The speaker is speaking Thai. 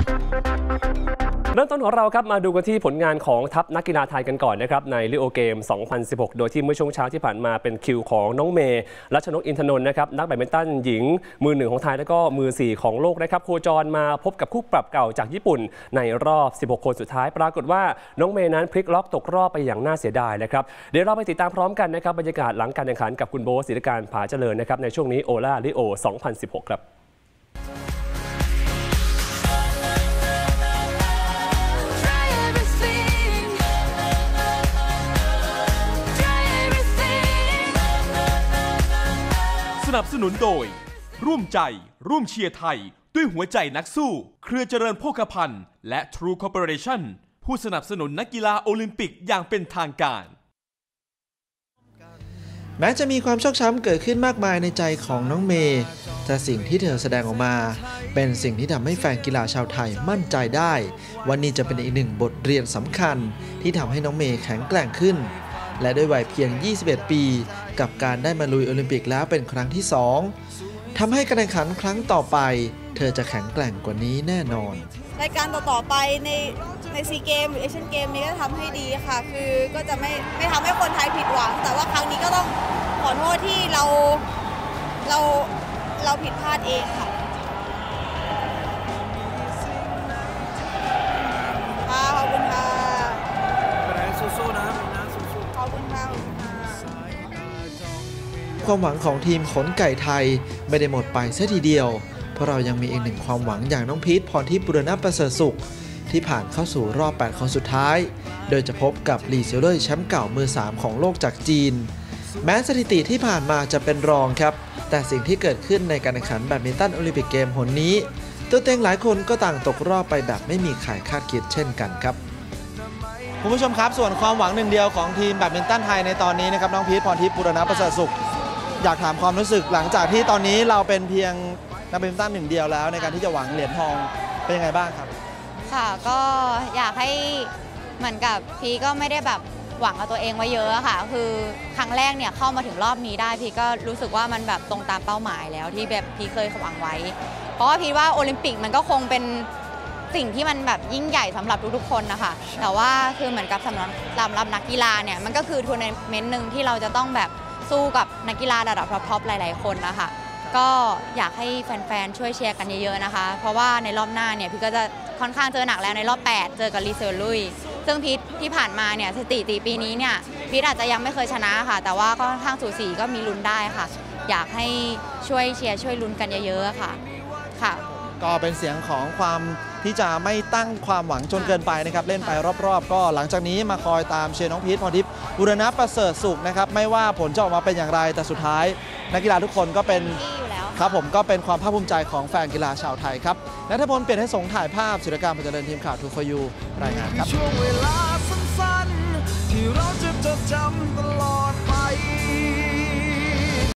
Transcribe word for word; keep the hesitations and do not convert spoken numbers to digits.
เริ่มต้นของเราครับมาดูกันที่ผลงานของทัพนักกีฬาไทยกันก่อนนะครับในริโอเกม สองพันสิบหก โดยที่เมื่อช่วงเช้าที่ผ่านมาเป็นคิวของน้องเมย์รัชนกอินทนนท์นะครับนักแบดมินตันหญิงมือหนึ่งของไทยและก็มือสี่ของโลกนะครับโคจรมาพบกับคู่ปรับเก่าจากญี่ปุ่นในรอบสิบหกคนสุดท้ายปรากฏว่าน้องเมย์นั้นพลิกล็อกตกรอบไปอย่างน่าเสียดายนะครับเดี๋ยวเราไปติดตามพร้อมกันนะครับบรรยากาศหลังการแข่งขันกับคุณโบศิริการผาเจริญนะครับในช่วงนี้โอล่าริโอ สองพันสิบหก ครับสนับสนุนโดยร่วมใจร่วมเชียร์ไทยด้วยหัวใจนักสู้เครือเจริญโภคภัณฑ์และ True Corporation ผู้สนับสนุนนักกีฬาโอลิมปิกอย่างเป็นทางการแม้จะมีความชอกช้ำเกิดขึ้นมากมายในใจของน้องเมย์แต่สิ่งที่เธอแสดงออกมาเป็นสิ่งที่ทำให้แฟนกีฬาชาวไทยมั่นใจได้ว่านี่จะเป็นอีกหนึ่งบทเรียนสำคัญที่ทำให้น้องเมย์แข็งแกร่งขึ้นและด้วยวัยเพียงยี่สิบเอ็ดปีกับการได้มาลุยโอลิมปิกแล้วเป็นครั้งที่สองทำให้การแข่งขันครั้งต่อไปเธอจะแข็งแกร่งกว่านี้แน่นอนรายการต่อๆไปในในซีเกมหรือเอเชียนเกมนี้ก็ทำให้ดีค่ะคือก็จะไม่ไม่ทำให้คนไทยผิดหวังแต่ว่าครั้งนี้ก็ต้องขอโทษที่เราเราเราผิดพลาดเองค่ะค่ะขอบคุณค่ะสู้ๆนะขอบคุณค่ะความหวังของทีมขนไก่ไทยไม่ได้หมดไปซะทีเดียวเพราะเรายังมีอีกหนึ่งความหวังอย่างน้องพีทพรทิพย์บุรณประเสริฐสุขที่ผ่านเข้าสู่รอบแปดคนสุดท้ายโดยจะพบกับหลี่เซียวเล่ยแชมป์เก่ามือสามของโลกจากจีนแม้สถิติที่ผ่านมาจะเป็นรองครับแต่สิ่งที่เกิดขึ้นในการแข่งขันแบดมินตันโอลิมปิกเกมหนนี้ตัวเต็งหลายคนก็ต่างตกรอบไปแบบไม่มีใครคาดคิดเช่นกันครับคุณผู้ชมครับส่วนความหวังหนึ่งเดียวของทีมแบดมินตันไทยในตอนนี้นะครับน้องพีทพรทิพย์บุรณประเสริฐสุขอยากถามความรู้สึกหลังจากที่ตอนนี้เราเป็นเพียงนักแบดมินตันหนึ่งเดียวแล้วในการที่จะหวังเหรียญทองเป็นยังไงบ้างครับค่ะก็อยากให้เหมือนกับพีก็ไม่ได้แบบหวังกับตัวเองไว้เยอะค่ะคือครั้งแรกเนี่ยเข้ามาถึงรอบนี้ได้พีก็รู้สึกว่ามันแบบตรงตามเป้าหมายแล้วที่แบบพีเคยหวังไว้เพราะว่าพีว่าโอลิมปิกมันก็คงเป็นสิ่งที่มันแบบยิ่งใหญ่สำหรับทุกๆคนนะคะแต่ว่าคือเหมือนกับสำหรับสำหรับนักกีฬาเนี่ยมันก็คือทัวร์นาเมนต์หนึ่งที่เราจะต้องแบบสู้กับนักกีฬาระดับท็อปๆหลายๆคนนะคะก็อยากให้แฟนๆช่วยเชียร์กันเยอะๆนะคะเพราะว่าในรอบหน้าเนี่ยพี่ก็จะค่อนข้างเจอหนักแล้วในรอบแปดเจอกับลีเซอร์ลุยซึ่งพีทที่ผ่านมาเนี่ยสถิติปีนี้เนี่ยพีทอาจจะยังไม่เคยชนะค่ะแต่ว่าก็ค่อนข้างสูสีก็มีลุ้นได้ค่ะอยากให้ช่วยเชียร์ช่วยลุ้นกันเยอะๆค่ะค่ะก็เป็นเสียงของความที่จะไม่ตั้งความหวังจนเกินไปนะครับเล่นไปรอบๆก็หลังจากนี้มาคอยตามเชียร์น้องพีทพรทิพย์บุรณประเสริฐสุขนะครับไม่ว่าผลจะออกมาเป็นอย่างไรแต่สุดท้ายนักกีฬาทุกคนก็เป็นครับผมก็เป็นความภาคภูมิใจของแฟนกีฬาชาวไทยครับณัฐพลเปลี่ยนให้สงถ่ายภาพศิลปการผาเจริญทีมข่าวทูฟอร์ยูรายงานครับช่วงเวลาสั้นๆที่เราจะจดจำตลอด